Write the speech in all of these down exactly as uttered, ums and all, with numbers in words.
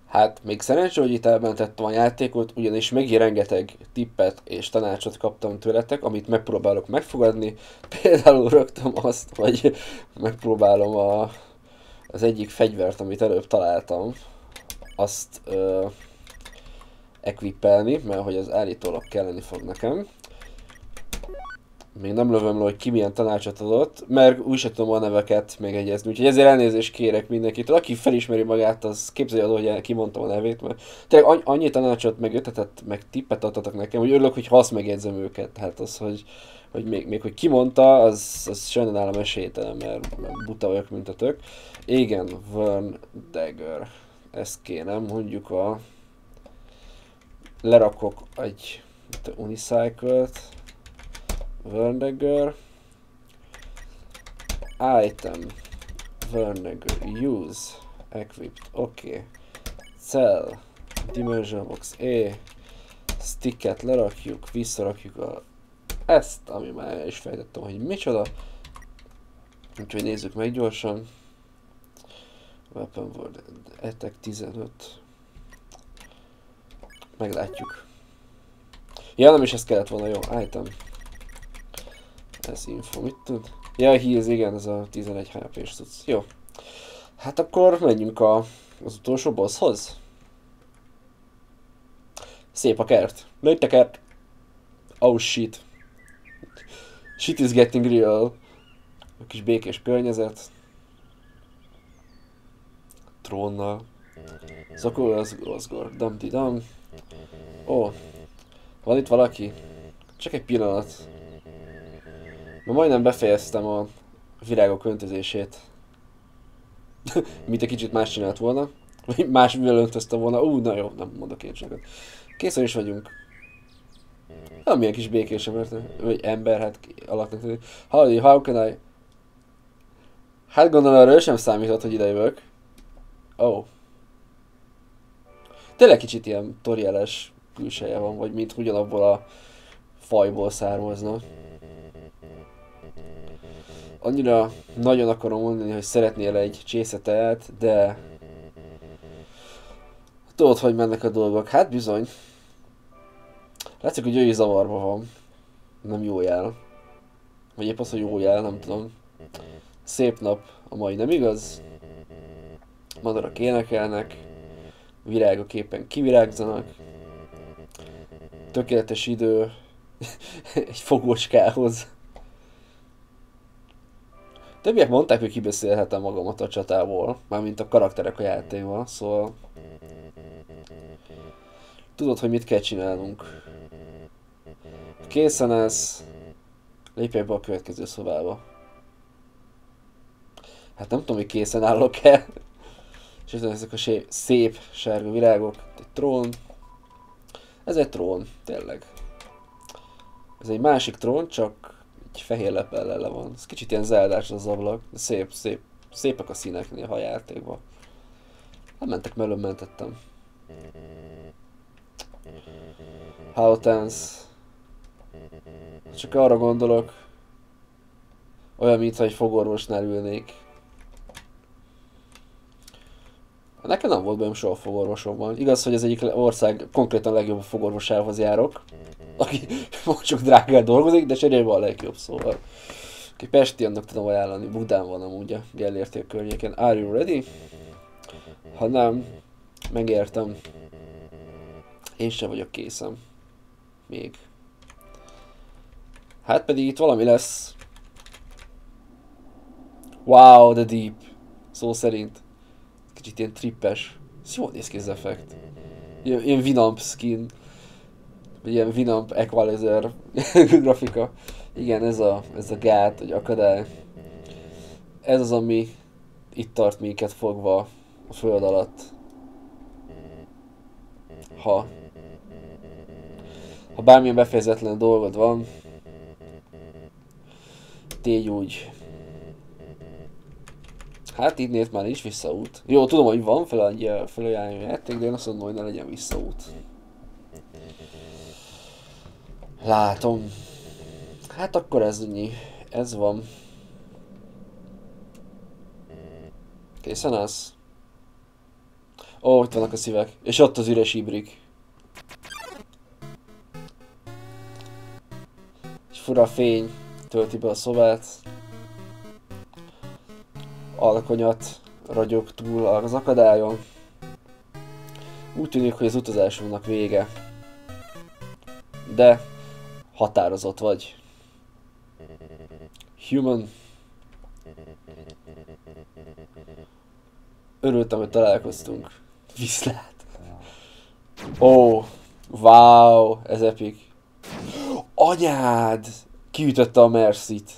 Hát, még szerencsé, hogy itt elmentettem a játékot, ugyanis megint rengeteg tippet és tanácsot kaptam tőletek, amit megpróbálok megfogadni. Például rögtön azt, hogy megpróbálom a, az egyik fegyvert, amit előbb találtam, azt ö, equipelni, mert hogy az állítólag kelleni fog nekem. Még nem lövöm le, hogy ki milyen tanácsot adott, mert úgy sem tudom a neveket megegyezni, úgyhogy ezért elnézést kérek mindenkitől. Aki felismeri magát, az képzelje el, hogy kimondtam a nevét, mert tényleg anny- annyi tanácsot, meg ötletet, meg tippet adtatok nekem, hogy örülök, hogy hasz megjegyzem őket. Tehát az, hogy, hogy még, még hogy kimondta, az, az sajnálom esélytelen, mert, mert buta vagyok, mint a tök. Igen, Vern Dagger. Ezt kéne, mondjuk a... Lerakok egy Unicycle-t. Vernager item Vernager use equipped oké okay. Cell dimension box E sticket lerakjuk, visszarakjuk a ezt, ami már el is fejtettem, hogy micsoda, úgyhogy nézzük meg gyorsan. Weapon word attack tizenöt, meglátjuk. Ja, nem is ez kellett volna, jó, item. Ez info, mit tud? Ja, heals, igen, ez a tizenegy há pés tudsz. Jó. Hát akkor menjünk a, az utolsó bosshoz. Szép a kert. Nőtt a kert. Oh shit. Shit is getting real. A kis békés környezet. Trónnal. Zakó az Osgor. Dumpty dum. Ó. Oh. Van itt valaki? Csak egy pillanat. Ma majdnem befejeztem a virágok öntözését. Mint egy kicsit más csinált volna. Vagy más mivel öntöztem volna. Ú, na jó, nem mondok én sokat. Készen is vagyunk. Nem milyen kis békés ember, vagy ember, hát alaknak tűnik. Howdy, how can I... Hát gondolom arra ő sem számított, hogy ide jövök. Oh. Tényleg kicsit ilyen torielес külseje van, vagy mint ugyanabból a fajból származna. Annyira nagyon akarom mondani, hogy szeretnél egy csészeteát, de... Tudod, hogy mennek a dolgok. Hát bizony. Látszik, hogy ő is zavarba van. Nem jó jel. Vagy épp az, hogy jó jel, nem tudom. Szép nap a mai, nem igaz? Madarak énekelnek. Virágok éppen kivirágzanak. Tökéletes idő. Egy fogócskához. Többiek mondták, hogy kibeszélhetem magamat a csatából, mármint a karakterek a játékban, szóval... Tudod, hogy mit kell csinálnunk. Készen ez. Lépjek be a következő szobába. Hát nem tudom, hogy készen állok-e. És ezek a szép sárga virágok. Egy trón. Ez egy trón, tényleg. Ez egy másik trón, csak egy fehér lepellel le van. Ez kicsit ilyen zeldás az ablak, de szép, szép, szépek a színek néha a játékban. Nem mentek, mellől mentettem. How tense. Csak arra gondolok, olyan, mintha egy fogorvosnál ülnék. Nekem nem volt bajom soha fogorvosommal. Igaz, hogy ez egyik ország konkrétan legjobb fogorvosához járok. Aki csak drágán dolgozik, de cserélve a legjobb, szóval. Aki Pesti, annak tudom ajánlani. Budán van amúgy a Gellérték környéken. Are you ready? Ha nem, megértem. Én sem vagyok készen. Még. Hát pedig itt valami lesz. Wow, the deep. Szó szerint. Kicsit ilyen trippes. Ez jól néz ki az effekt. Ilyen, ilyen Winamp skin. Vagy ilyen Winamp Equalizer grafika. Igen, ez a, ez a gát, vagy akadály. Ez az, ami itt tart minket fogva a föld alatt. Ha Ha bármilyen befejezetlen dolgod van, tégy úgy. Hát így néz már nincs visszaút. Jó, tudom, hogy van felajánló játék, de én azt mondom, hogy ne legyen visszaút. Látom. Hát akkor ez annyi. Ez van. Készen állsz? Ó, itt vannak a szívek. És ott az üres ibrik. Egy fura fény tölti be a szobát. Alkonyat ragyog túl az akadályon. Úgy tűnik, hogy az utazásunknak vége. De határozott vagy. Human. Örültem, hogy találkoztunk. Viszlát. Ó, oh, wow, ez epic. Anyád! Kiütötte a Mercy-t.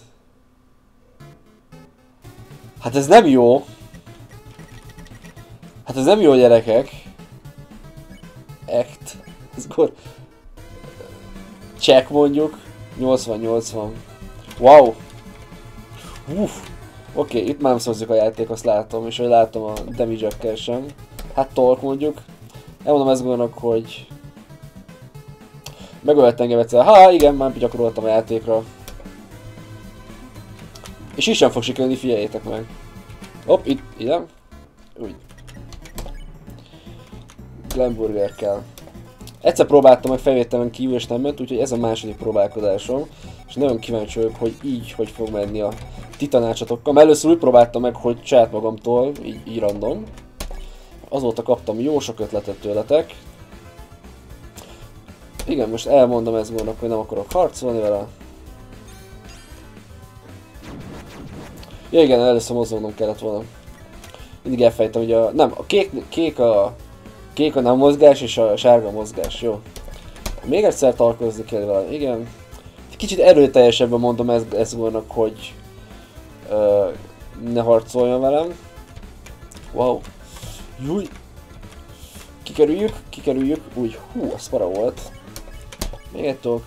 Hát ez nem jó. Hát ez nem jó, gyerekek. Act. Ez akkor... Check mondjuk. nyolcvan nyolcvan. Wow. Uff. Oké, okay, itt már nem szózik a játék, azt látom, és hogy látom a damage-ökkel sem. Hát talk mondjuk. Elmondom ezt gondolok, hogy... Megölt engem egyszer. Ha, igen, már gyakoroltam a játékra. És így sem fog sikerülni, figyeljétek meg. Hopp, itt, ide. Úgy. Glenburger kell. Egyszer próbáltam meg felvételen kívül, és nem ment, úgyhogy ez a második próbálkozásom. És nagyon kíváncsi vagyok, hogy így hogy fog menni a ti tanácsatokkal. Mert először úgy próbáltam meg, hogy saját magamtól, így, így random. Azóta kaptam jó sok ötletet tőletek. Igen, most elmondom ezt gondolok, hogy nem akarok harcolni vele. Ja igen, először mozognom kellett volna. Mindig elfejtem, hogy a... Nem, a kék, kék a... Kék a nem mozgás, és a sárga a mozgás, jó. Még egyszer találkozni kell vele, igen. Kicsit erőteljesebben mondom ezt, ezt gondolok, hogy... Uh, ne harcoljon velem. Wow. Júj. Kikerüljük, kikerüljük. Úgy, hú, az para volt. Még egy dolog.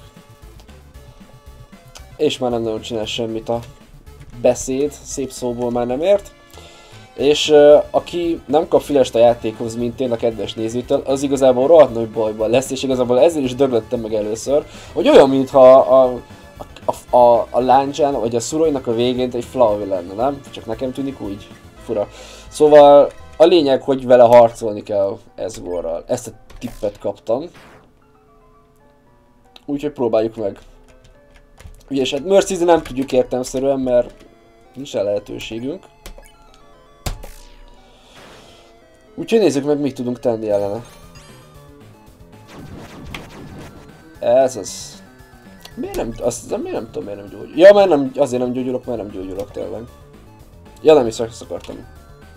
És már nem nagyon csinál semmit a beszéd, szép szóból már nem ért. És uh, aki nem kap fülest a játékhoz, mint én a kedves nézőtől, az igazából rohadt nagy bajban lesz, és igazából ezért is döglöttem meg először, hogy olyan, mintha a, a, a, a láncsán, vagy a szurolynak a végén egy Flauvi lenne, nem? Csak nekem tűnik úgy fura. Szóval a lényeg, hogy vele harcolni kell Asgoreal. Ezt a tippet kaptam. Úgyhogy próbáljuk meg. Ugye, és hát Mercy-zni nem tudjuk értelemszerűen, mert nincs el lehetőségünk. Úgyhogy nézzük meg, mit tudunk tenni ellene. Ez az. Miért nem, azt, miért nem tudom, miért nem gyógyulok? Ja, mert nem, azért nem gyógyulok, mert nem gyógyulok tényleg. Ja, nem is azt akartam.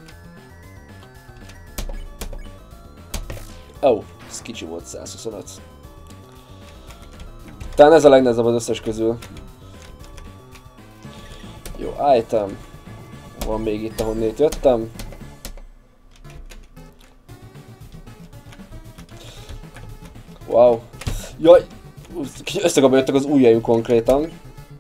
Ó, oh, ez kicsi volt, száz huszonöt. Talán ez a legnehezebb az összes közül. Jó, item. Van még itt, ahonnét jöttem. Wow. Jaj! Összekapva jöttek az ujjaim konkrétan.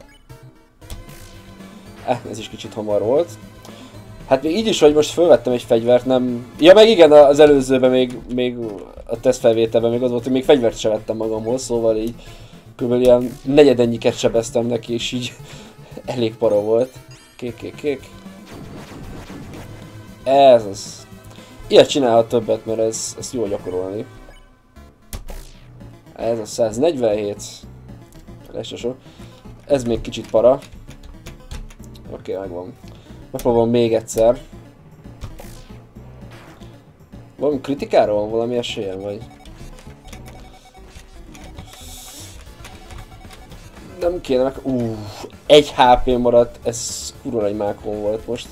Eh, ez is kicsit hamar volt. Hát még így is, hogy most felvettem egy fegyvert, nem... Ja, meg igen, az előzőben még, még a tesztfelvételben még az volt, hogy még fegyvert sem vettem magamhoz, szóval így kb. Ilyen negyedennyiket sebeztem neki, és így elég para volt. Kék, kék, kék. Ez az. Ilyet csinálhat többet, mert ez, ezt jó gyakorolni. Ez a száznegyvenhét. Lesz sok. Ez még kicsit para. Oké, okay, megvan. Megpróbálom még egyszer. Valami kritikára van valami esélyem, vagy? Nem kéne meg... Uff, egy há pé maradt, ez kurva egy mákon volt most.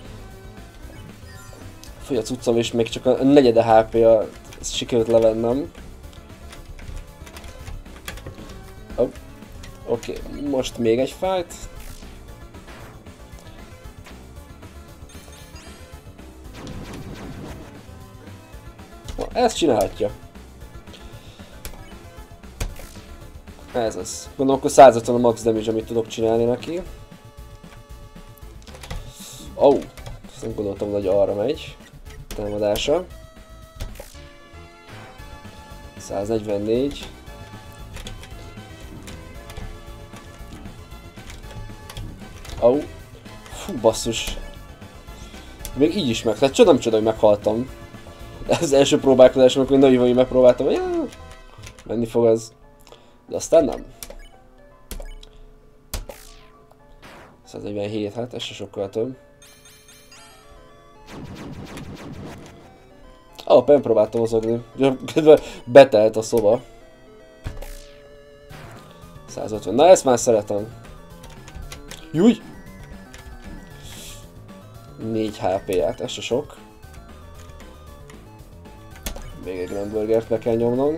Fogy a cuccom, és még csak a negyede há pé-a sikerült levennem. Oh. Oké, okay. Most még egy fight. Na, ezt csinálhatja. Ez az. Gondolom, akkor száz ötven a max damage, amit tudok csinálni neki. Ó, oh, ezt nem gondoltam, hogy arra megy. Támadása. száznegyvennégy. Ó, oh. Fú, basszus. Még így is meg. Tehát csoda, nem csoda, hogy meghaltam. Az első próbálkozás, amikor nagyon vagy megpróbáltam, hogy jár, menni fog az. De aztán nem. száznegyvenhét, hát ez se sokkal több. Ó, oh, nem próbáltam mozogni. Betelt a szoba. százötven. Na ezt már szeretem. Júj! négy há pé-át, ez se sok. Még egy Grand Burgert be kell nyomnom.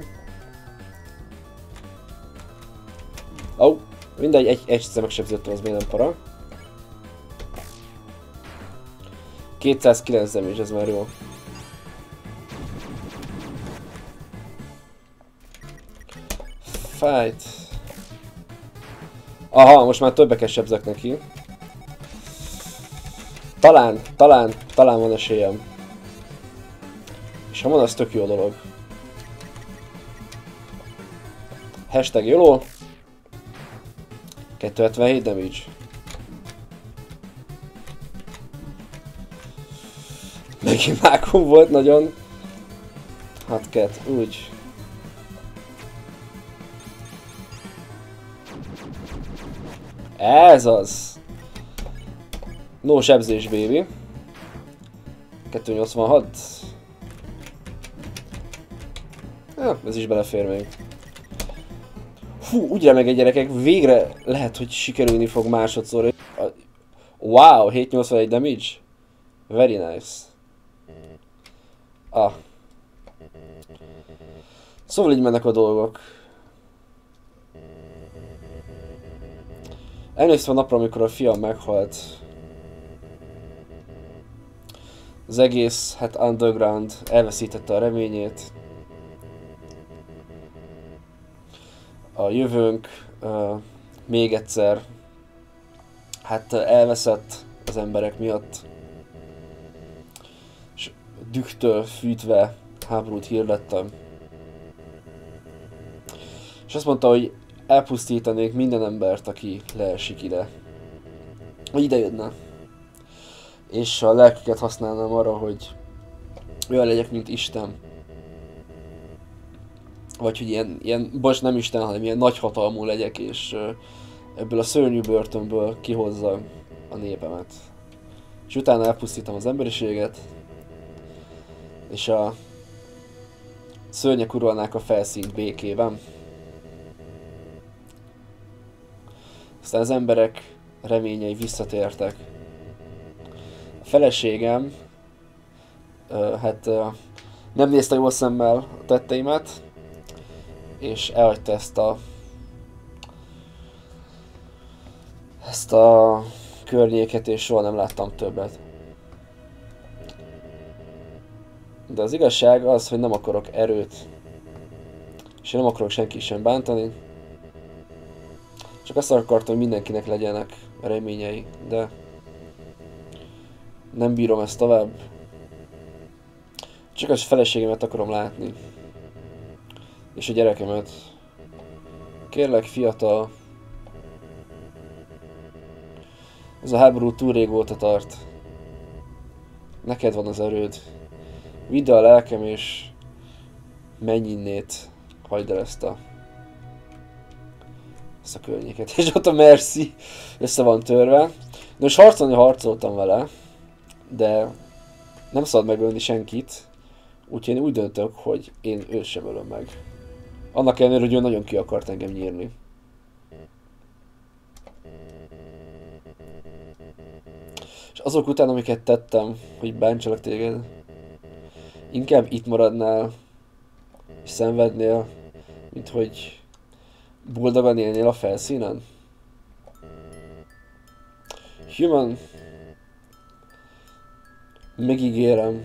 Ó, oh, mindegy, egy, egyszer megsebződtem, az még nem para. kétszázkilenc damage, ez már jó. Fight. Aha, most már többeket sebzek neki. Talán, talán, talán van esélyem. És ha van, az tök jó dolog. Hashtag jóló. kétszázhetvenhét damage. Megint mákum volt nagyon. Hát ket, úgy. Ez az! No sebzés, baby. kétszáznyolcvanhat. Ja, ez is belefér még. Fú, úgy remeg egy gyerekek, végre lehet, hogy sikerülni fog másodszor. Wow, hétszáznyolcvanegy damage? Very nice. Ah. Szóval így mennek a dolgok. Emlékszem a napra, amikor a fiam meghalt. Az egész, hát underground elveszítette a reményét. A jövőnk uh, még egyszer, hát elveszett az emberek miatt. És dühtől fűtve háborút hirdettem. És azt mondta, hogy elpusztítanék minden embert, aki leesik ide. Hogy ide jönne. És a lelküket használnám arra, hogy olyan legyek, mint Isten. Vagy hogy ilyen, ilyen, bocs, nem Isten, hanem ilyen nagyhatalmú legyek, és uh, ebből a szörnyű börtönből kihozza a népemet. És utána elpusztítom az emberiséget, és a szörnyek uralnák a felszínt békében. Aztán az emberek reményei visszatértek. A feleségem uh, hát uh, nem nézte jól szemmel a tetteimet, és elhagyta ezt a ezt a környéket, és soha nem láttam többet. De az igazság az, hogy nem akarok erőt, és én nem akarok senki sem bántani. Csak azt akartam, hogy mindenkinek legyenek reményei, de nem bírom ezt tovább. Csak a feleségemet akarom látni. És a gyerekemet. Kérlek, fiatal. Ez a háború túl régóta tart. Neked van az erőd. Vidd a lelkem, és menj innét. Hagyd el ezt a... ezt a környéket. És ott a Merci össze van törve. Nos, harcolni harcoltam vele, de nem szabad megölni senkit. Úgyhogy én úgy döntök, hogy én őt sem ölöm meg. Annak ellenére, hogy ő nagyon ki akart engem nyírni. És azok után, amiket tettem, hogy bántsalak téged, inkább itt maradnál, és szenvednél, mint hogy boldogan élnél a felszínen. Human, megígérem,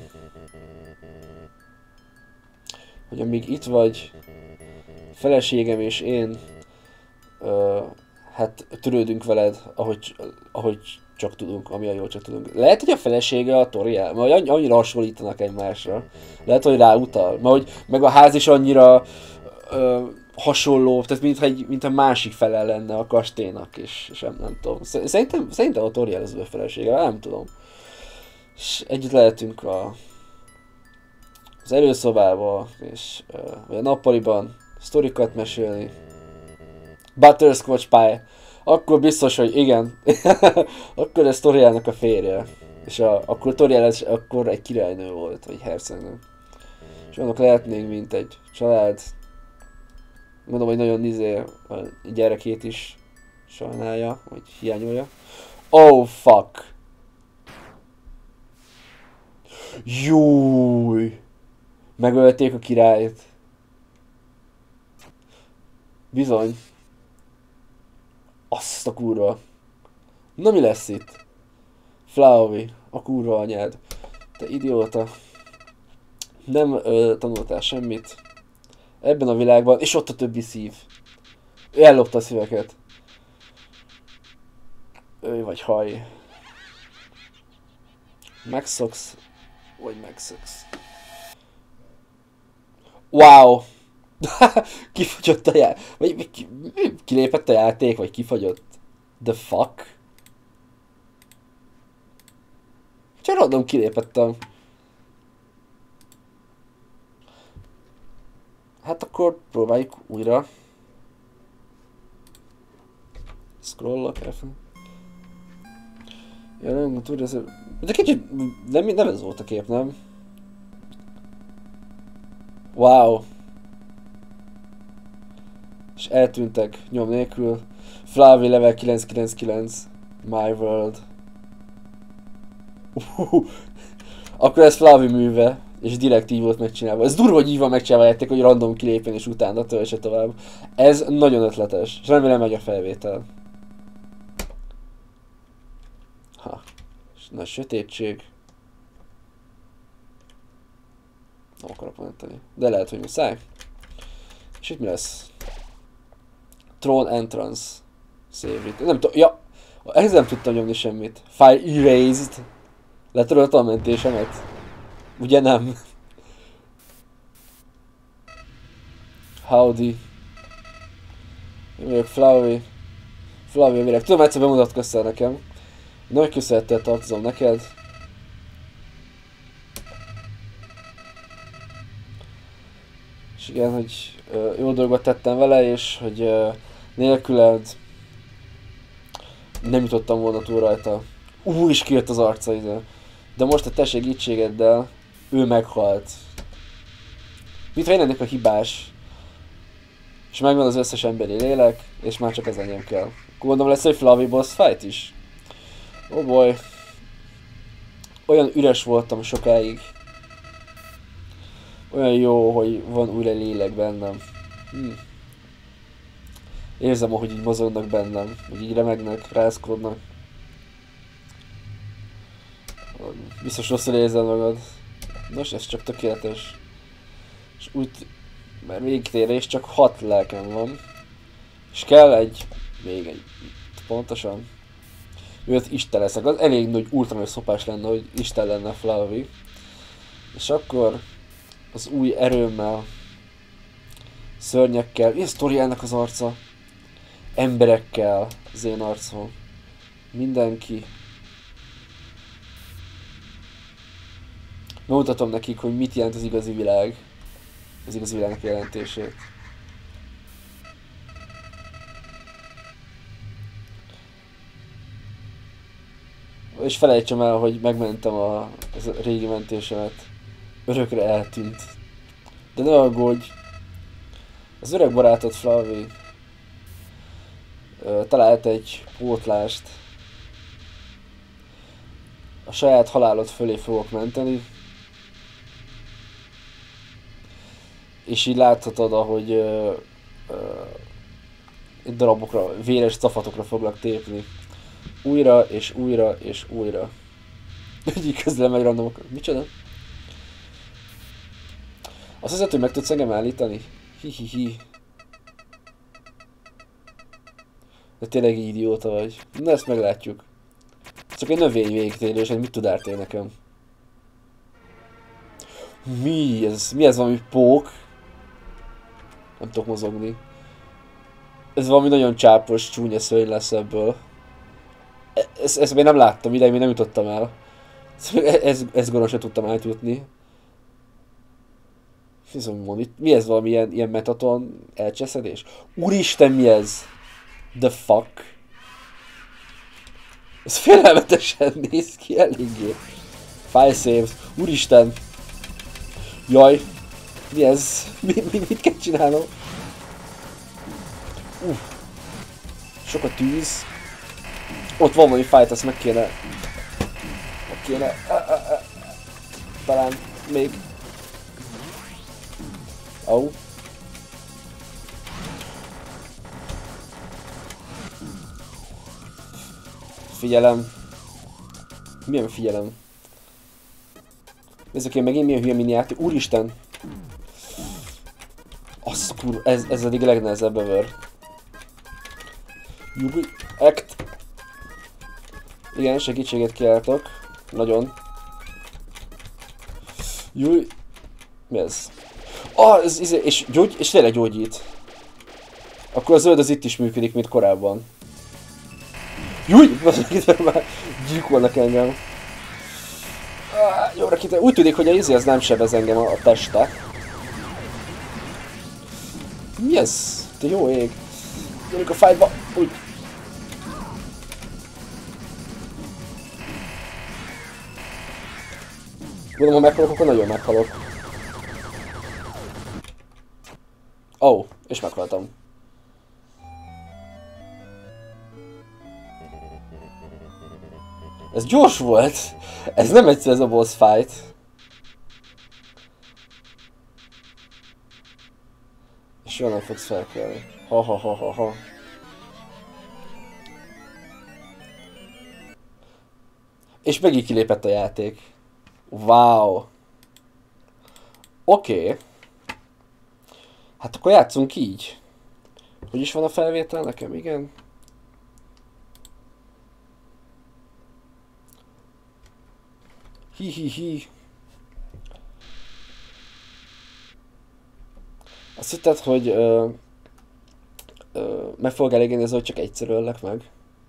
hogy amíg itt vagy, feleségem és én, uh, hát törődünk veled, ahogy, ahogy csak tudunk, amilyen jól csak tudunk. Lehet, hogy a felesége a Toriel, mert annyira hasonlítanak egymásra. Lehet, hogy ráutal, mert hogy meg a ház is annyira uh, hasonló, tehát mintha egy, mint a másik fele lenne a kastélynak, és, és nem, nem tudom. Szerintem, szerintem a Toriel az ő felesége, nem tudom. És együtt lehetünk a az előszobába, és uh, a nappaliban sztorikat mesélni. Butterscotch Pie. Akkor biztos, hogy igen. Akkor ez Torielnek a férje. És a, akkor Toriel akkor egy királynő volt, vagy hercegnő. És annak lehetnénk, mint egy család. Mondom, hogy nagyon izé a gyerekét is sajnálja, vagy hiányolja. Oh fuck! Júj! Megölték a királyt. Bizony. Azt a kurva. Na mi lesz itt? Flowey, a kurva anyád. Te idióta. Nem ö, tanultál semmit. Ebben a világban, és ott a többi szív. Ő ellopta a szíveket. Ő vagy haj. Megszoksz, vagy megszoksz. Wow! Kifagyott a játék. Vagy ki, kilépett a játék, vagy kifagyott? The fuck? Csak random kilépettem. Hát akkor próbáljuk újra. Scrollok elfel. Ja, nem tudja, ez... De kicsit... Nem, nem ez volt a kép, nem? Wow. És eltűntek nyom nélkül. Flávy level kilenc kilenc kilenc. My World. Uh, akkor ez Flávy műve. És direkt így volt megcsinálva. Ez durva, hogy így van megcsinálva játék, hogy random kilépjen és utána töltse tovább. Ez nagyon ötletes. És remélem megy a felvétel. Ha. És nagy sötétség. Nem akarok menteni. De lehet, hogy muszáj. És itt mi lesz? Throne Entrance. Save it. Nem tudom. Ja. Ehhez nem tudtam nyomni semmit. File erased. Letörölte a mentésemet. Ugye nem? Howdy. Én vagyok Flowey. Flowey a világ. Tudom, egyszer bemutatkoztál nekem. Nagy köszönettel tartozom neked. És igen, hogy uh, jó dolgot tettem vele, és hogy uh, nélküled nem jutottam volna túl rajta. Ú, is kijött az arca ide. De most a te segítségeddel ő meghalt. Mit ha én ennek a hibás? És megvan az összes emberi lélek, és már csak az enyém kell. Akkor mondom, lesz egy Flávy boss fight is? Oh boy. Olyan üres voltam sokáig. Olyan jó, hogy van újra lélek bennem. Hm. Érzem, ahogy így mozognak bennem, hogy így remegnek, rázkodnak. Biztos rosszul érzed magad. Nos, ez csak tökéletes. És úgy, mert végtérés csak hat lelkem van. És kell egy, még egy, pontosan. Miért Isten leszek, az elég nagy ultra nagy szopás lenne, hogy Isten lenne Flávy. És akkor az új erőmmel, szörnyekkel, ilyen Torielnek az arca, emberekkel, az én arcom, mindenki. Megmutatom nekik, hogy mit jelent az igazi világ, az igazi világnak jelentését. És felejtsem el, hogy megmentem a, a régi mentésemet. Örökre eltűnt. De ne aggódj! Az öreg barátod Flávy talált egy pótlást. A saját halálod fölé fogok menteni. És így láthatod, ahogy ö, ö, darabokra, véres cafatokra foglak tépni. Újra, és újra, és újra. Így közben megy randomok. Micsoda? Azt hiszed, hogy meg tudsz engem állítani? Hihihi. De tényleg idióta vagy. Na ezt meglátjuk. Csak egy növény végtérés, hogy mit tud ártani nekem. Mi ez? Mi ez, valami pók? Nem tudok mozogni. Ez valami nagyon csápos, csúnya szörny lesz ebből. Ezt, ezt még nem láttam, ideig még nem jutottam el. Ez, ez gonosan tudtam átjutni. Mi ez, valami ilyen, ilyen metaton elcseszedés? Úristen, mi ez? The fuck? Ez félelmetesen néz ki eléggé. File save. Úristen. Jaj. Mi ez? Mi, mi, mit kell csinálnom? Uh. Sok a tűz. Ott van valami fight, azt meg kéne... Meg kéne... Uh, uh, uh. Talán még... Au. Figyelem. Milyen figyelem? Nézzük én megint milyen hülye minijáték. Úristen! Azt kurva, ez, ez eddig a legnehezebb ever. Jubi, act! Igen, segítséget kiálltok. Nagyon. Júj! Mi ez? Ah, ez, ez, és, gyógy, és tényleg gyógyít. Akkor a zöld az itt is működik, mint korábban. Júj! Itt már gyilkolnak engem. Ah, jobbra kitör. Úgy tűnik, hogy a izé az nem sebez engem a, a teste. Mi ez? Te jó ég. Gyerünk a fightba. Úgy. Gondolom, ha meghalok, akkor nagyon meghalok. Ó, oh, és meghaltam. Ez gyors volt! Ez nem egyszer ez a boss fight. És jól nem fogsz felkelni. Ha ha ha ha ha. És megint kilépett a játék. Wow. Oké. Okay. Hát akkor játszunk így. Hogy is van a felvétel nekem, igen? Hi hi hi. Azt hitted, hogy ö, ö, meg fogok elégedni, hogy csak egyszer öllek meg?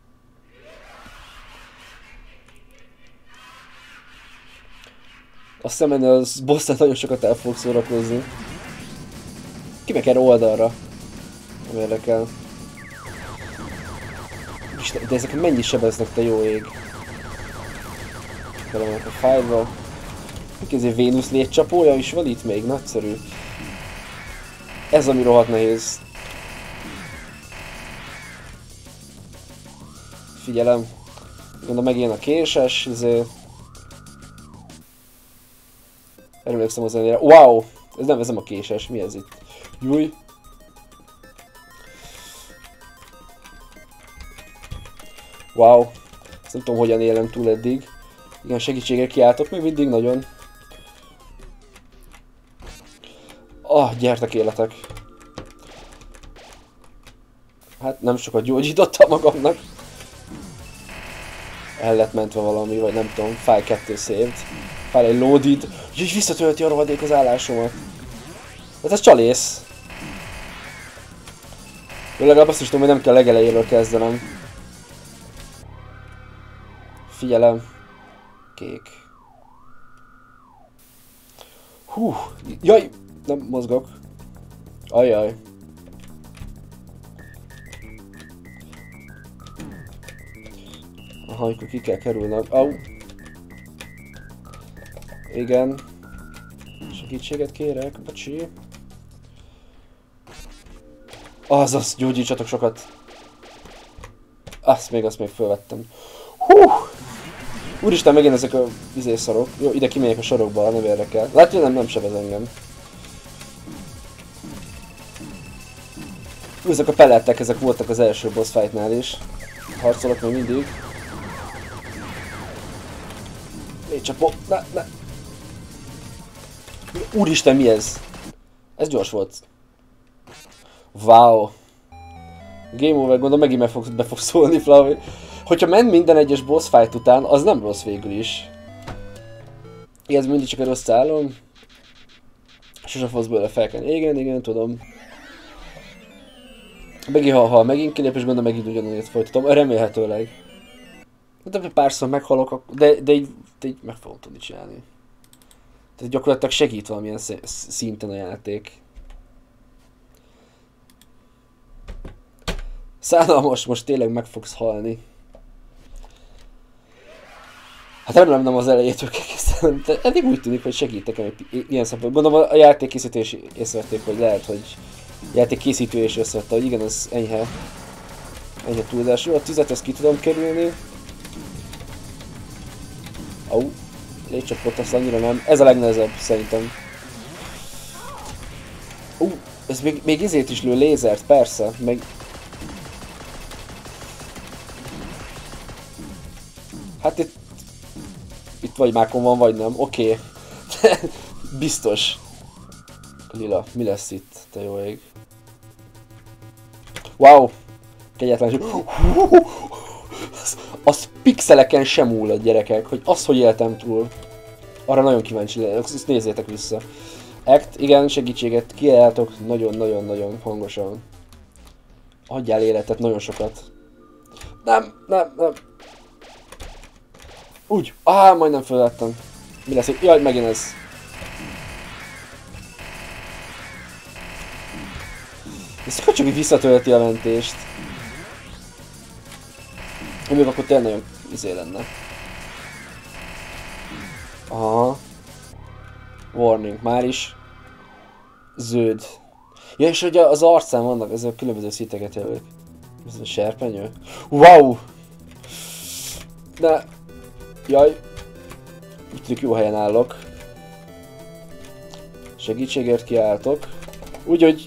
Azt hiszem, hogy az bosszát nagyon sokat el fogok szórakozni. Ki meg erre oldalra. Nem érdekel. Isten, de ezek mennyi sebeznek, te jó ég. Belemennek a fájlba. Mik ez egy Vénusz létcsapója is van itt még? Nagyszerű. Ez ami rohadt nehéz. Figyelem. Gondolom megint a késes, ezért... Emlékszem az zenére. Wow! Ez nem, ez nem a késes, mi ez itt? Júj! Wow! Ezt nem tudom, hogyan élem túl eddig. Igen, segítségre kiálltok még mindig nagyon. Ah, gyertek életek! Hát nem sokat gyógyítottam magamnak. El lett mentve valami, vagy nem tudom, file kettő saved. File egy loaded. Úgyhogy visszatölti a rohadék az állásomat. Hát ez csalész. Jó, legalább azt is tudom, hogy nem kell legelejéről kezdenem. Figyelem. Kék. Hú, jaj, nem mozgok. Ajjaj. Aha, akkor ki kell kerülnem. Au. Igen. Segítséget kérek, bocsi. Azaz, gyógyítsatok sokat. Azt még, azt még fölvettem. Hú! Úristen, megint ezek a izészarok. Jó, ide kimegyek a sorokba, nem érdekel. Látja, nem, nem sebez engem. Hú, ezek a pellettek, ezek voltak az első boss fightnál is. Harcolok még mindig. Légycsapó, ne, ne. Úristen, mi ez? Ez gyors volt. Wow. Game over, gondolom megint meg fog, be fog szólni Flavi. Hogyha ment minden egyes boss fight után, az nem rossz végül is. Ez mindig csak a rossz álom. Sose fogsz belőle felkelni. Igen, igen, tudom. Megint ha, ha megint kilép, és gondolom megint ugyanúgy folytatom. Remélhetőleg. De párszor meghalok, de, de, így, de így meg fogom tudni csinálni. Tehát gyakorlatilag segít valamilyen szinten a játék. Szánalmas, most tényleg meg fogsz halni. Hát remélem nem az elejétől kell kezdeni, de eddig úgy tűnik, hogy segítek ilyen szempontból. Gondolom a játékkészítő is észrevették, hogy lehet, hogy játékkészítő is észrevette, hogy igen, ez enyhe, enyhe túldás. Jó, a tüzet ezt ki tudom kerülni. Au, légycsapott, azt annyira nem. Ez a legnehezebb szerintem. Ú, uh, ez még, még izét is lő, lézert, persze, meg... Hát itt... Itt vagy mákon van, vagy nem, oké. Okay. Biztos. Lila, mi lesz itt, te jó ég. Wow! Kegyetlen. Az, az pixeleken sem múl a gyerekek, hogy az, hogy éltem túl. Arra nagyon kíváncsi lennék, ezt nézzétek vissza. Act, igen, segítséget kiálltok nagyon-nagyon-nagyon hangosan. Adjál életet, nagyon sokat. Nem, nem, nem. Úgy, áh, majdnem felvettem. Mi lesz? Jaj, megint ez. Ez csak hogy visszatölti a mentést. Még akkor tényleg nagyon izé lenne. Aha. Warning, már is. Zöld. Ja, és hogy az arcán vannak, ezek a különböző sziteket jelölik. Ez a serpenyő. Wow! De... Jaj. Úgy tűnik jó helyen állok. Segítségért kiálltok. Úgyhogy...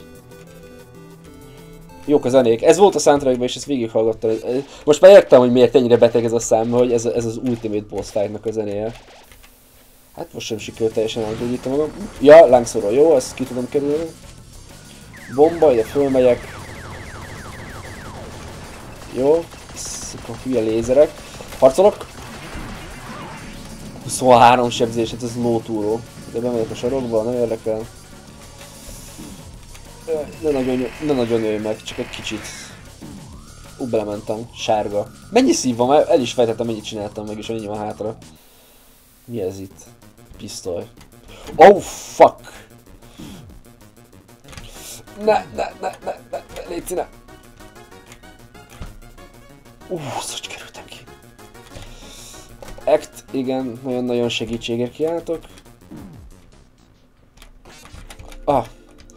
Jók a zenék. Ez volt a soundtrackban és ezt végighallgattam. Most már értem, hogy miért ennyire beteg ez a szám, hogy ez, ez az Ultimate Boss Fight-nak a zenéje. Hát most sem sikerült teljesen elgyógyítom magam. Ja, lángszóról jó, ezt ki tudom kerülni. Bomba, ide fölmegyek. Jó. Ezek a hülye lézerek. Harcolok. huszonhárom sebzés, hát ez lótúró. De bemegyek a sarokba, nem érdekel. Ne nagyon, ne nagyon ölj meg, csak egy kicsit. Ú, belementem. Sárga. Mennyi szív van? El is fejtettem, mennyit csináltam meg, és annyi van hátra. Mi ez itt? Pisztoly. Oh, fuck! Ne, ne, ne, ne, ne, ne, légy ne! Ú, hogy kerültem ki. Act, igen, nagyon-nagyon segítségért kiálltok. Ah.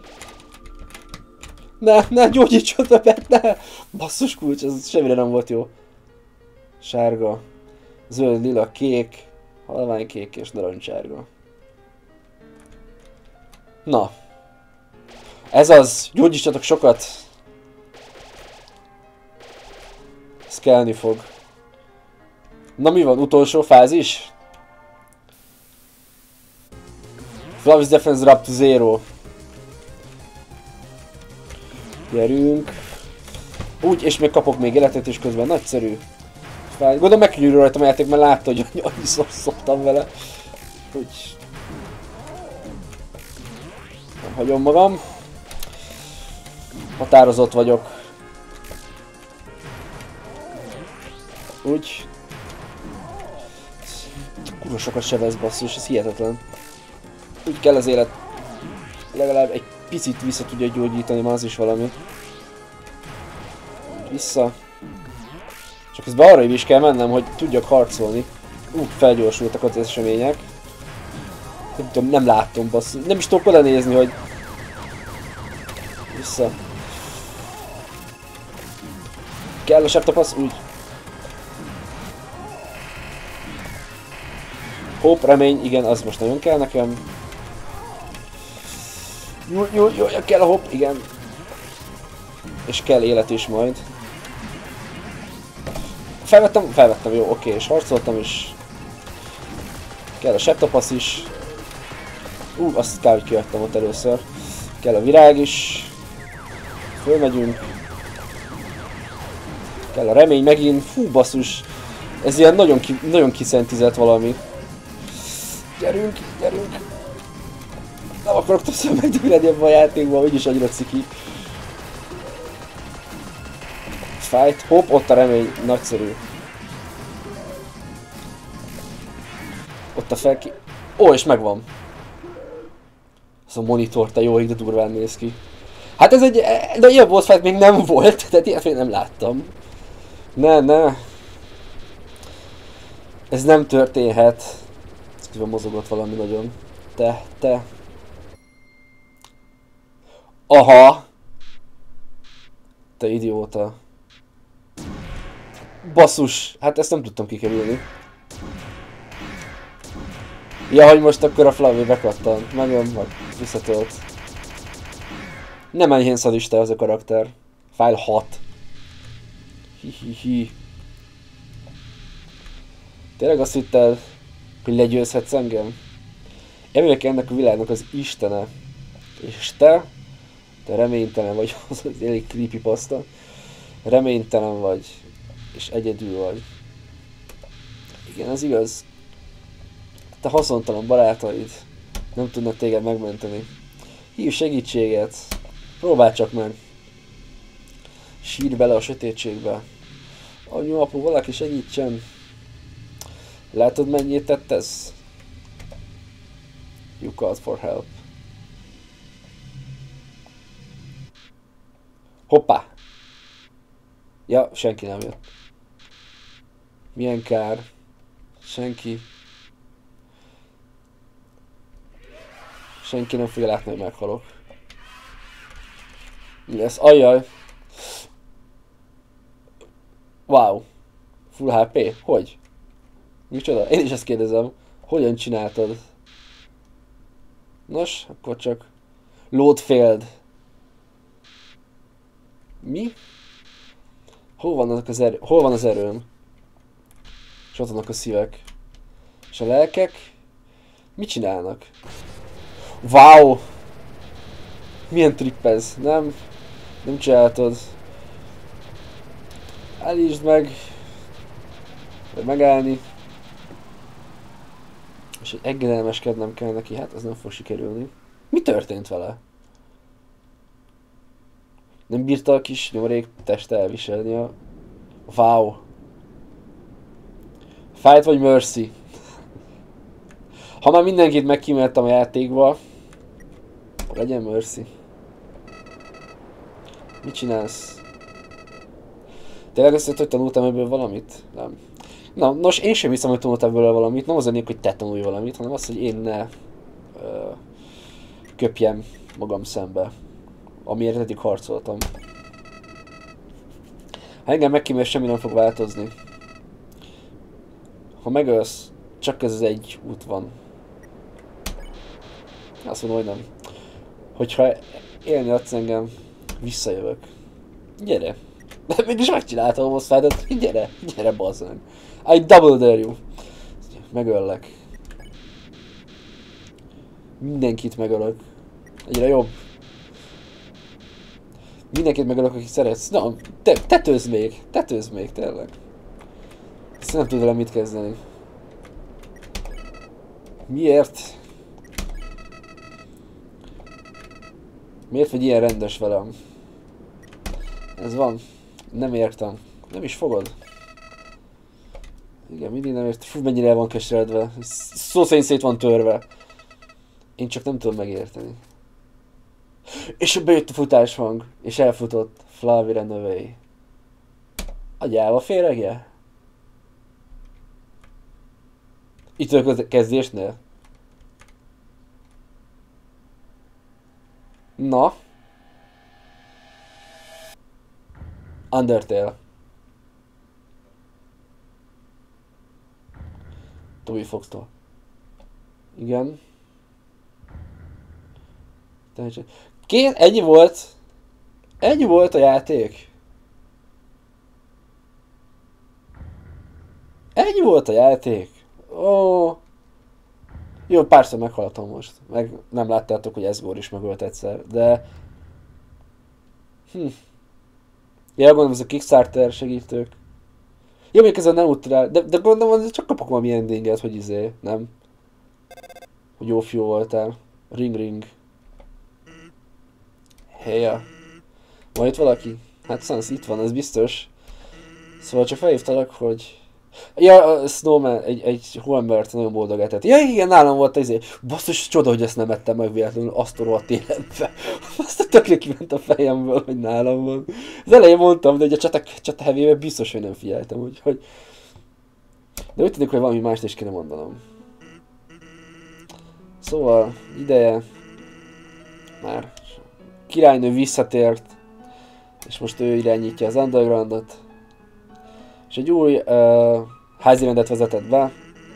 Ne, ne, gyógyítson többet, ne! Basszus kulcs, ez semmire nem volt jó. Sárga, zöld, lila, kék, halvány kék és narancssárga. Na. Ez az, gyógyítsatok sokat. Ez kellni fog. Na mi van, utolsó fázis? Flavis Defense Drop to Zero. Gyerünk. Úgy, és még kapok még életet is közben, nagyszerű. Gondolom megkönnyűrű rajtam a játék, mert látta, hogy annyiszor szoktam vele. Úgy. Nem hagyom magam. Határozott vagyok. Úgy. Kurva sokat sebez, basszus, ez hihetetlen. Úgy kell az élet. Legalább egy picit vissza tudja gyógyítani, már az is valami. Vissza. Csak közben arra is kell mennem, hogy tudjak harcolni. Ú, felgyorsultak az események. Nem tudom, nem láttam, basszus. Nem is tudok oda nézni, hogy... Vissza. Kell a septapasz? Úgy. Hopp, remény, igen, az most nagyon kell nekem. Jó, jó, jó, kell a hopp, igen. És kell élet is majd. Felvettem, felvettem, jó, oké, és harcoltam is. Kell a septapasz is. Ú, uh, azt kell, hogy kiadtam ott először. Kell a virág is. Fölmegyünk. Kell a remény megint. Fú, basszus. Ez ilyen nagyon, ki, nagyon kiszentizett valami. Gyerünk, gyerünk. Nem akarok többször megdögledni ebben a játékban, úgyis annyira ciki. Fight, hopp, ott a remény, nagyszerű. Ott a felki... Ó, és megvan. Az a monitor, te jó, de durván néz ki. Hát ez egy... De ilyen boss fight még nem volt, tehát ilyet még nem láttam. Ne, ne. Ez nem történhet. Közben mozogott valami nagyon. Te, te. Aha. Te idióta. Basszus, hát ezt nem tudtam kikerülni. Ja, hogy most akkor a Flavi bekattant. Megjön, meg visszatölt. Nem enyhén szadista az a karakter. File hat. Hihihi. Tényleg azt hitted, hogy legyőzhetsz engem? Én vagyok ennek a világnak az istene. És te? Te reménytelen vagy, az elég creepypasta. Reménytelen vagy. És egyedül vagy. Igen, ez igaz. Te haszontalan barátaid nem tudnak téged megmenteni. Hívj segítséget. Próbálj csak meg. Sírj bele a sötétségbe. Anyu, apu, valaki segítsen. Látod, mennyit tettesz? You called for help. Hoppá! Ja, senki nem jött. Milyen kár. Senki. Senki nem fogja látni, hogy meghalok. Mi lesz? Ajjaj! Wow! Full há pé? Hogy? Micsoda? Én is ezt kérdezem. Hogyan csináltad? Nos, akkor csak... Load failed. Mi? Hol van, az erő? Hol van az erőm? És ott vannak a szívek. És a lelkek? Mit csinálnak? Wow! Milyen trip ez? Nem? Nem csináltad. Állítsd meg. Vagy megállni. És hogy engedelmeskednem kell neki, hát ez nem fog sikerülni. Mi történt vele? Nem bírta a kis nyomorék teste elviselni a... Wow! Fight vagy Mercy? Ha már mindenkit megkíméltem a játékba, legyen Mercy. Mit csinálsz? Tényleg azt hogy tanultam ebből valamit? Nem. Na, nos, én sem hiszem, hogy tanultam ebből valamit. Nem az lennék, hogy te tanulj valamit, hanem az, hogy én ne ö, köpjem magam szembe. Amiért eddig harcoltam. Ha engem megkímél, semmi nem fog változni. Ha megölsz, csak ez az egy út van. Azt mondom, hogy nem. Hogyha élni adsz engem, visszajövök. Gyere! De mégis megcsináltam a boss fight-ot. Gyere! Gyere, bazzeg! I double dare you! Megöllek. Mindenkit megölök. Egyre jobb. Mindenkit megölök, akit szeretsz. Na, te, tetőzd még! Tetőzd még, tényleg. Ezt nem tud velem mit kezdeni. Miért? Miért vagy ilyen rendes velem? Ez van. Nem értem. Nem is fogod. Igen, mindig nem értem. Fú, mennyire el van keseredve. Szó szerint szét van törve. Én csak nem tudom megérteni. És bejött a futáshang. És elfutott Flavi Renové. Agyába féregje? Itt a kezdésnél? Na? Undertale. Toby Fox-tól. Igen. Két, ennyi volt. Ennyi volt a játék. Ennyi volt a játék. Ó. Jó, párszor meghaltam most. Meg nem láttátok, hogy Ezgor is megölt egyszer, de... Hm. Ja, gondolom, ez a Kickstarter segítők. Jó, még ezzel nem útrál, de, de gondolom, hogy csak kapok valami endinget, hogy izé, nem? Hogy jó fiú voltál. Ring ring. Heja. Van itt valaki? Hát Sans itt van, ez biztos. Szóval csak felhívtalak, hogy Ja, a Snowman egy, egy hóembert nagyon boldogát tett. Ja, igen, nálam volt ez egy basszus, csoda, hogy ezt nem ettem meg véletlenül azt a rohadt életbe. Azt a tökre kiment a fejemből, hogy nálam van. Az elején mondtam, de ugye a csata, csata hevébe biztos, hogy nem figyeltem, úgyhogy... De úgy tűnik, hogy valami mást is kéne mondanom. Szóval, ideje... Már... Királynő visszatért, és most ő irányítja az undergroundot. És egy új uh, házirendet vezetett be.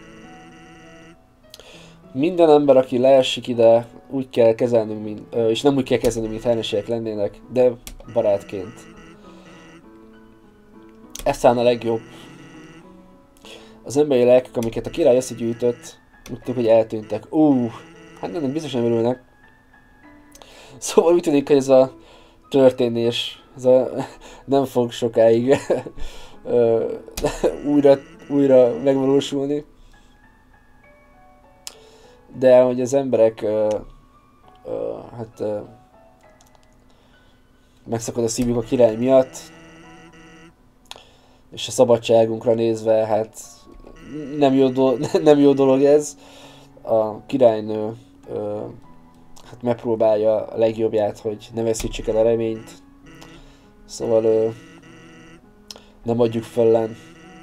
Minden ember, aki leesik ide, úgy kell kezelnünk, mint, uh, és nem úgy kell kezelnünk, mint ellenségek lennének, de barátként. Ez talán a legjobb. Az emberi lelkek, amiket a király összegyűjtött, úgy tudjuk, hogy eltűntek. Ú, uh, hát nem, biztos nem örülnek. Szóval úgy tűnik, hogy ez a történés, ez a, nem fog sokáig újra, újra megvalósulni. De hogy az emberek uh, uh, hát uh, megszakad a szívük a király miatt, és a szabadságunkra nézve, hát nem jó, do- nem jó dolog ez. A királynő uh, hát megpróbálja a legjobbját, hogy ne veszítsük el a reményt. Szóval uh, nem adjuk fellen.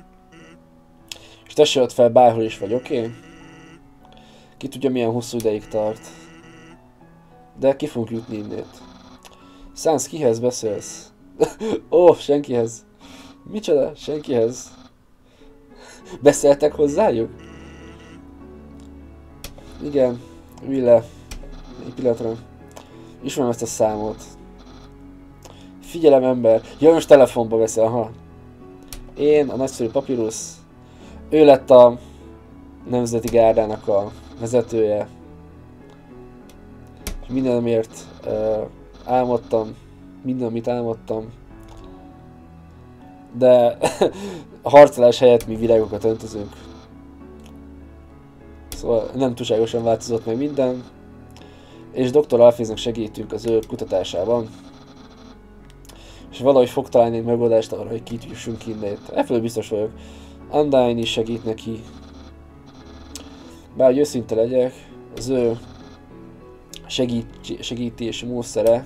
És tesse ott fel, bárhol is vagy, oké? Okay? Ki tudja, milyen hosszú ideig tart. De ki fogunk jutni innét. Szánsz, kihez beszélsz? Ó, oh, senkihez. Micsoda? Senkihez. Beszéltek hozzájuk? Igen, ülj le. Egy pillanatra. Ismerem ezt a számot. Figyelem, ember. Ja, most telefonba beszél, aha. Én, a nagyszerű Papyrus. Ő lett a Nemzeti Gárdának a vezetője. És mindenért uh, álmodtam. Minden, amit álmodtam. De a harcolás helyett mi virágokat öntözünk. Szóval nem túlságosan változott meg minden. És doktor Alféznek segítünk az ő kutatásában. És valahogy fog találni egy megoldást arra, hogy kitűssünk innét. Efelől biztos vagyok. Undyne is segít neki. Bár hogy őszinte legyek, az ő segít, segítési módszere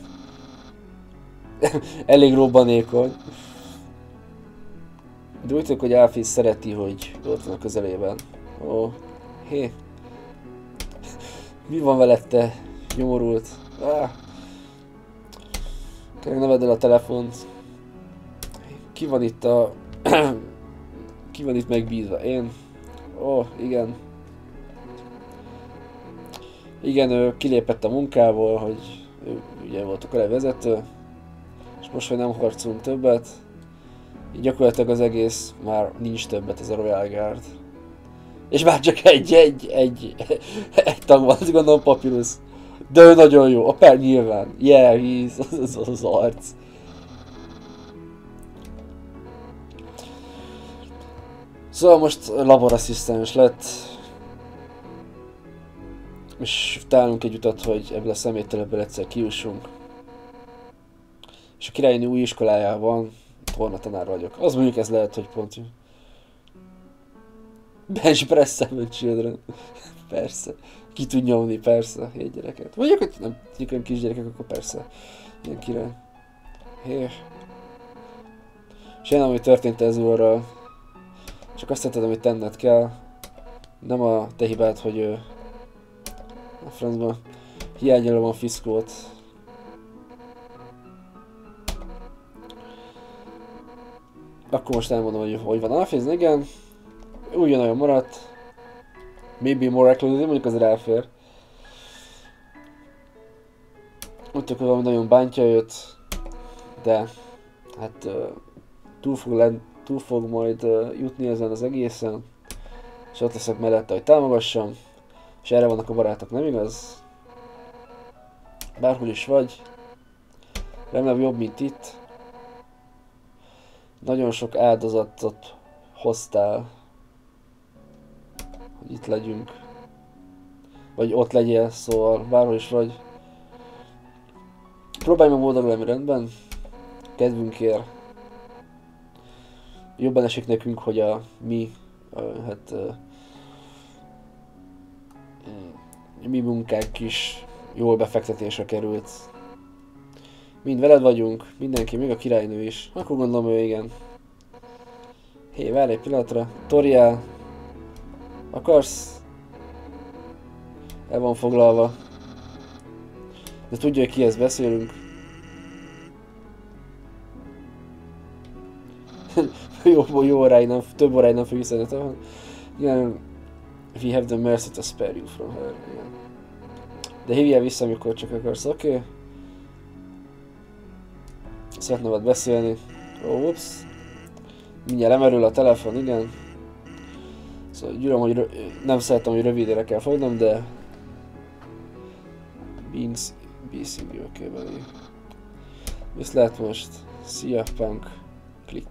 elég robbanékony. De úgy tudjuk, hogy Alféz szereti, hogy ott van a közelében. Ó, hé. Mi van veled, te nyomorult? Ah. Kérlek, ne vedd el a telefont. Ki van itt a... Ki van itt megbízva? Én? Ó, oh, igen. Igen, ő kilépett a munkából, hogy ő ugye volt a korábbi vezető. És most, hogy nem harcolunk többet, így gyakorlatilag az egész már nincs többet, ez a Royal Guard. És már csak egy, egy, egy, egy tag van, azt gondolom Papyrus. De ő nagyon jó, a per nyilván. Yeah, he's az, az, az arc. Szóval most laborasszisztens lett. És találunk egy utat, hogy ebből a szeméttelepből egyszer kiussunk. És a királynő új iskolájában tornatanár vagyok. Az mondjuk ez lehet, hogy pont jó. Bench press seven children. Persze. Ki tud nyomni, persze, hét gyereket. Mondjuk, hogy nem tudjuk olyan kisgyerekek, akkor persze. Ilyen király. Hé. Sajnálom, hogy történt ez úrral. Csak azt tetted, amit tenned kell. Nem a te hibád, hogy ő... A francban hiányolom a fiszkót. Akkor most elmondom, hogy hogy van Alféz, igen. Ugyanolyan maradt. Maybe more reclusive, mondjuk az elfér. Úgy tudok, hogy valami nagyon bántja őt. De hát uh, túl, fog len, túl fog majd uh, jutni ezen az egészen. És ott leszek mellette, hogy támogassam. És erre vannak a barátok, nem igaz? Bárhol is vagy. Remélem jobb, mint itt. Nagyon sok áldozatot hoztál, hogy itt legyünk. Vagy ott legyél, szóval bárhol is vagy. Próbálj meg boldog lenni, rendben? Kedvünkért. jobban esik nekünk, hogy a mi, a, hát a, mi munkánk is jól befektetésre került. Mind veled vagyunk, mindenki, még a királynő is. Akkor gondolom ő igen. Hé, várj egy pillanatra. Toriel. Akarsz? El van foglalva. De tudja, hogy kihez beszélünk. jó, jó óráig nem, több óráig nem fog üzenetem. Igen, we have the mercy to spare you from her. Igen. De hívjál vissza, amikor csak akarsz, oké? Okay? Szeretném veled beszélni. Oh, ups. Mindjárt lemerül a telefon, igen. Szóval gyűlöm, hogy nem szeretem, hogy rövidére kell fogynom, de... Beans... Beasing, oké, okay, belé. Viszlát most. Szia, punk. Klik.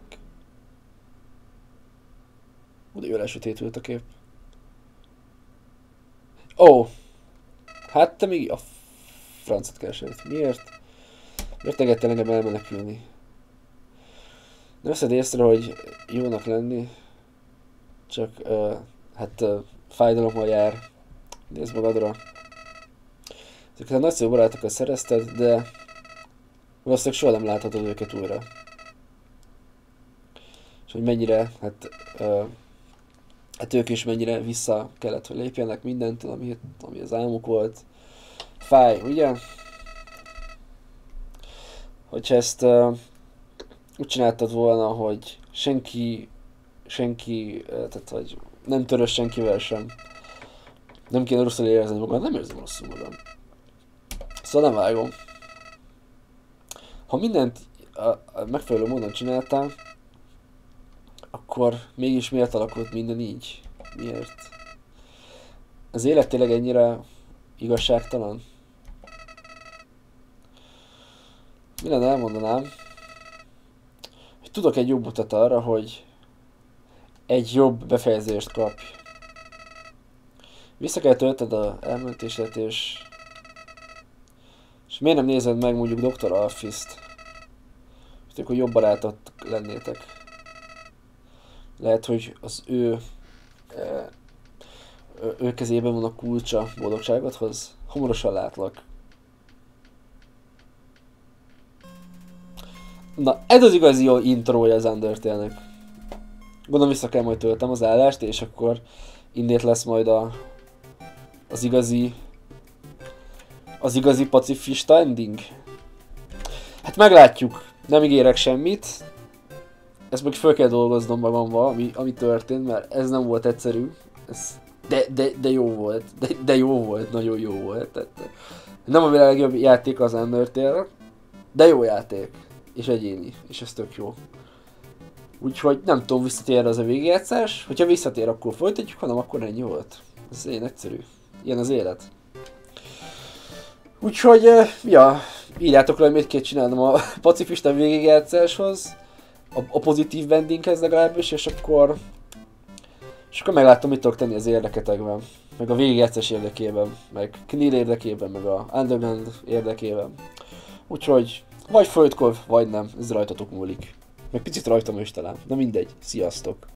Oda jól elsötétült a kép. Ó! Oh. Hát te még a francot keresett. Miért? Miért engedtél engem elmenekülni? Nem veszed észre, hogy jónak lenni? Csak, uh, hát uh, fájdalommal jár. Nézd magadra. Ezeket a nagyszerű barátokat szerezted, de valószínűleg soha nem láthatod őket újra. És hogy mennyire, hát, uh, hát ők is mennyire vissza kellett, hogy lépjenek mindentől, ami, ami az álmuk volt. Fáj, ugye? Hogyha ezt uh, úgy csináltad volna, hogy senki, senki, uh, tehát hogy nem törös senkivel sem. Nem kéne rosszul érezni magad, nem érzem rosszul magam. Szóval nem vágom. Ha mindent a, a megfelelő módon csináltál, akkor mégis miért alakult minden így? Miért? Az élet tényleg ennyire igazságtalan? Mi lenne, elmondanám, hogy tudok egy jobb utat arra, hogy egy jobb befejezést kapj. Vissza kell tölted a elmentéset, és... És miért nem nézed meg mondjuk doktor Alphys-t? És hogy jobb barátok lennétek. Lehet, hogy az ő... E, ő kezében van a kulcsa boldogságodhoz. Hamarosan látlak. Na, ez az igazi jó intrója az Undertale-nek. Gondolom vissza kell majd töltem az állást, és akkor innét lesz majd a... az igazi... az igazi pacifista ending. Hát meglátjuk. Nem ígérek semmit. Ezt meg fel kell dolgoznom magammal, ami, ami történt, mert ez nem volt egyszerű. Ez, de, de, de jó volt. De, de jó volt, nagyon jó volt. Tehát, nem a világ legjobb játék az Undertale, de jó játék. És egyéni. És ez tök jó. Úgyhogy nem tudom, visszatér az a végigjátszás. Hogyha visszatér, akkor folytatjuk, hanem akkor ennyi volt. Ez ilyen egyszerű. Ilyen az élet. Úgyhogy, ja, írjátok le, hogy mit kell csinálnom a pacifista végigjátszáshoz. A, a pozitív vendinghez legalábbis, és akkor... És akkor meglátom, mit tudok tenni az érdeketekben. Meg a végigjátszás érdekében, meg Knill érdekében, meg a Underground érdekében. Úgyhogy, vagy Földkov, vagy nem, ez rajtatok múlik. Meg picit rajtam is talán. Na mindegy, sziasztok!